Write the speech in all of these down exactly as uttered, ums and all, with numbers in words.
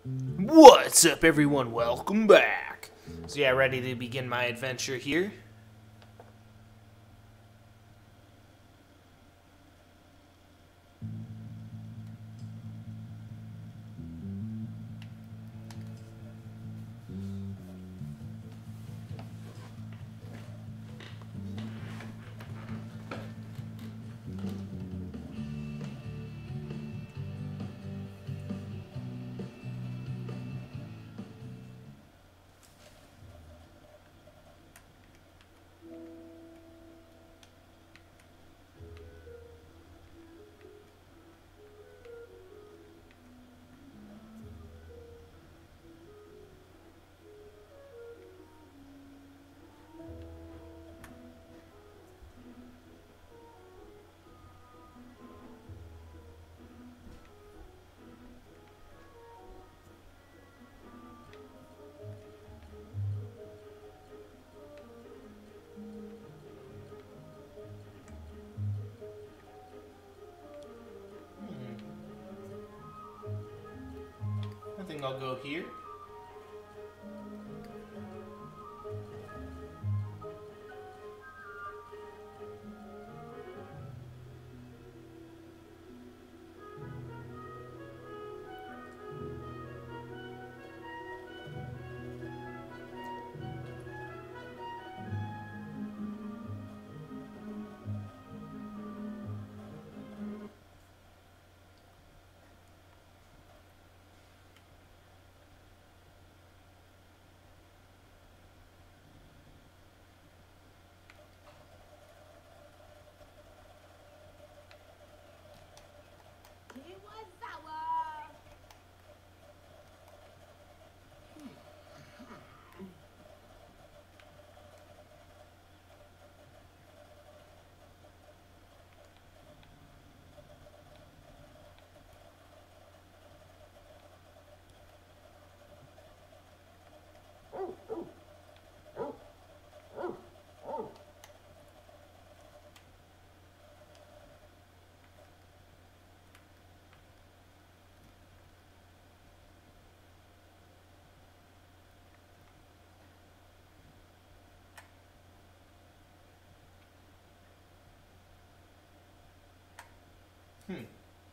What's up, everyone? Welcome back. So yeah, ready to begin my adventure here? I think I'll go here. Hmm.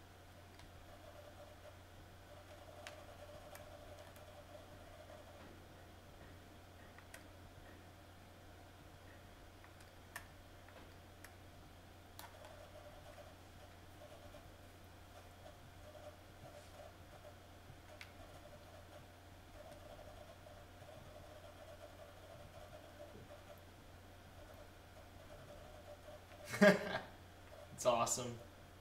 It's awesome.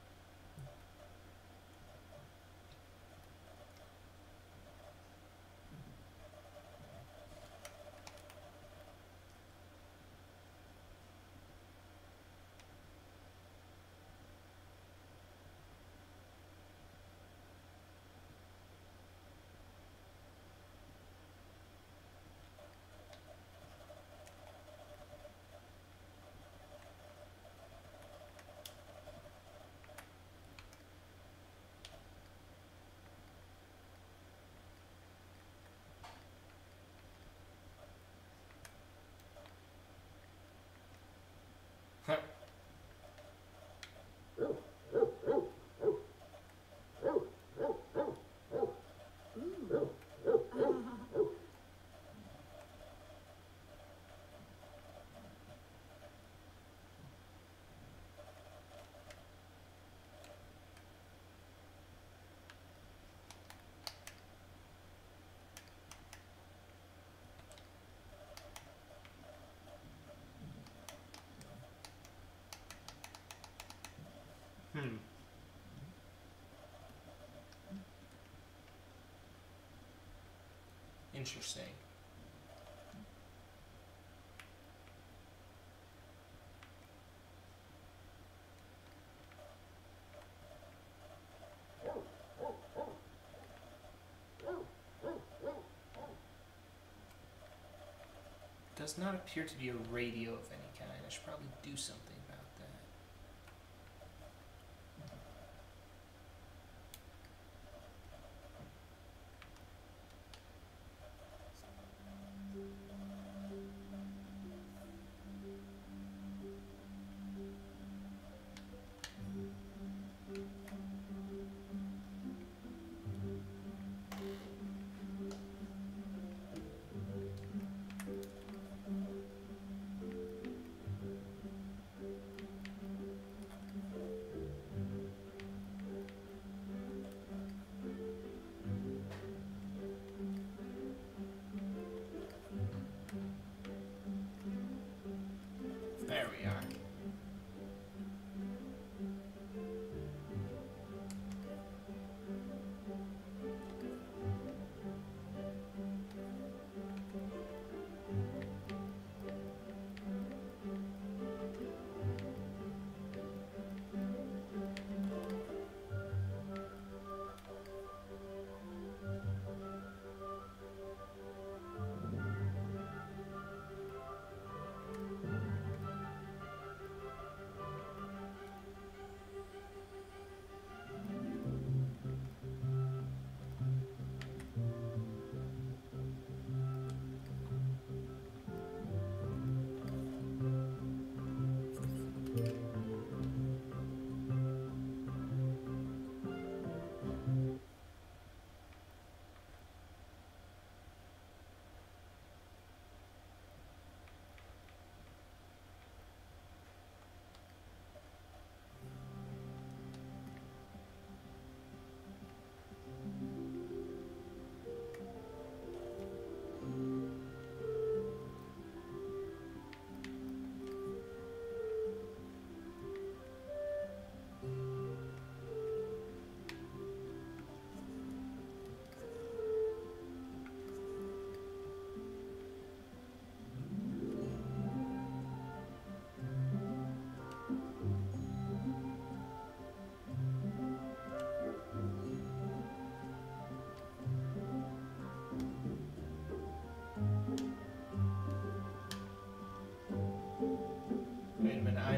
Hmm. Interesting. Does not appear to be a radio of any kind. I should probably do something about that.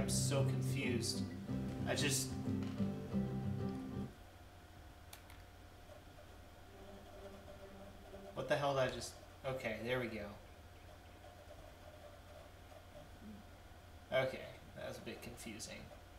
so confused. I just... What the hell did I just... Okay, there we go. Okay, that was a bit confusing.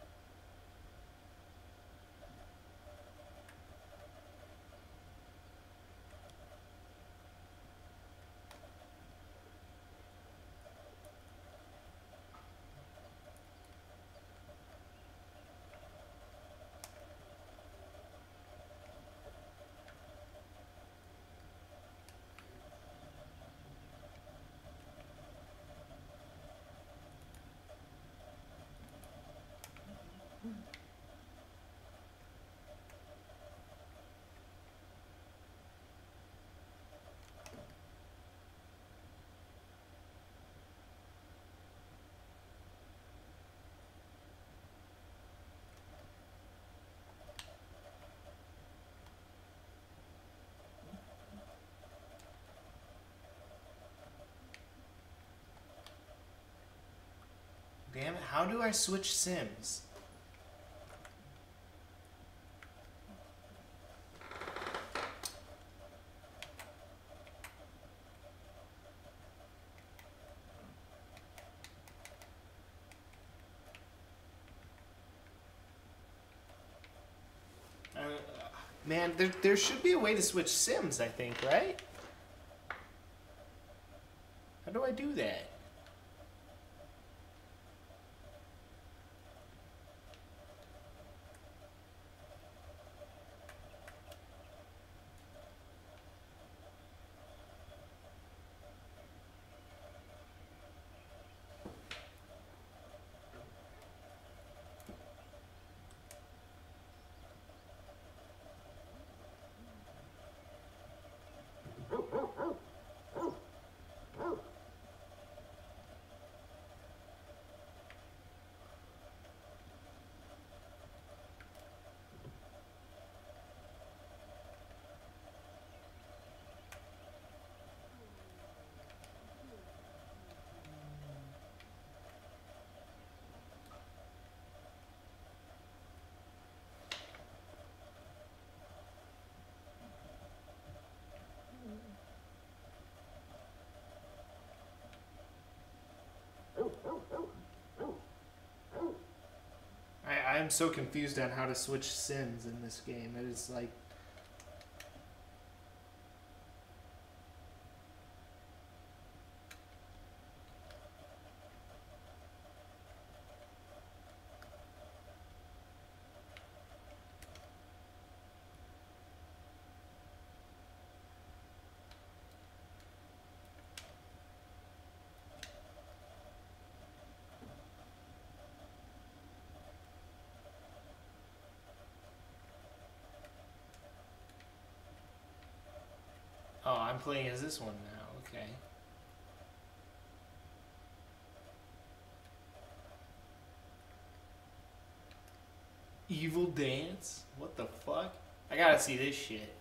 Damn it, how do I switch Sims? Uh, man, there, there should be a way to switch Sims, I think, right? How do I do that? I, I'm so confused on how to switch Sims in this game. It is like... Oh, I'm playing as this one now. Okay. Evil Dance? What the fuck? I gotta see this shit.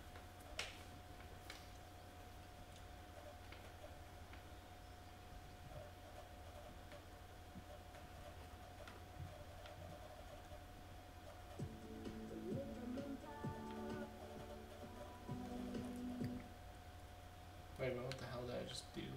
Wait a minute, what the hell did I just do?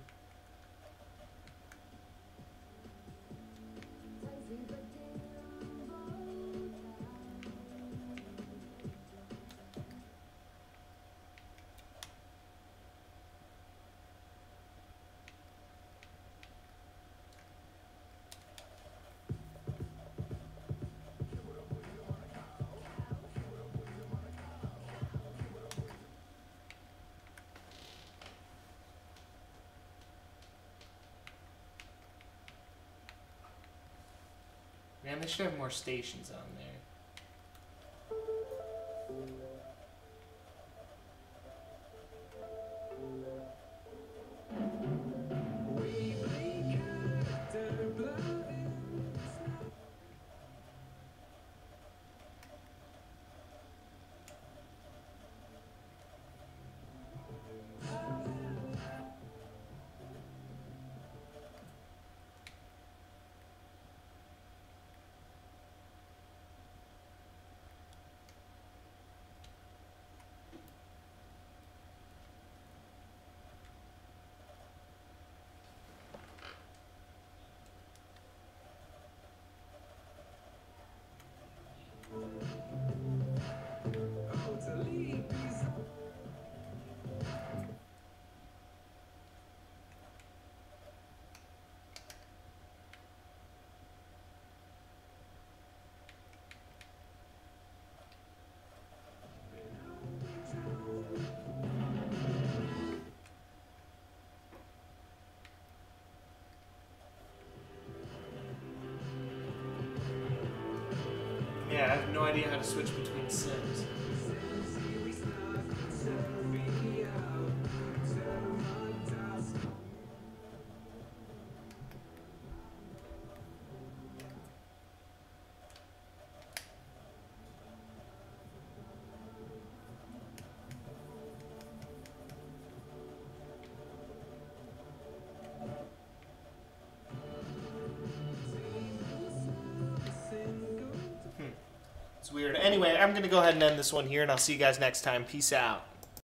Man, they should have more stations on there. idea how to switch between sims. It's weird. Anyway, I'm going to go ahead and end this one here, and I'll see you guys next time. Peace out.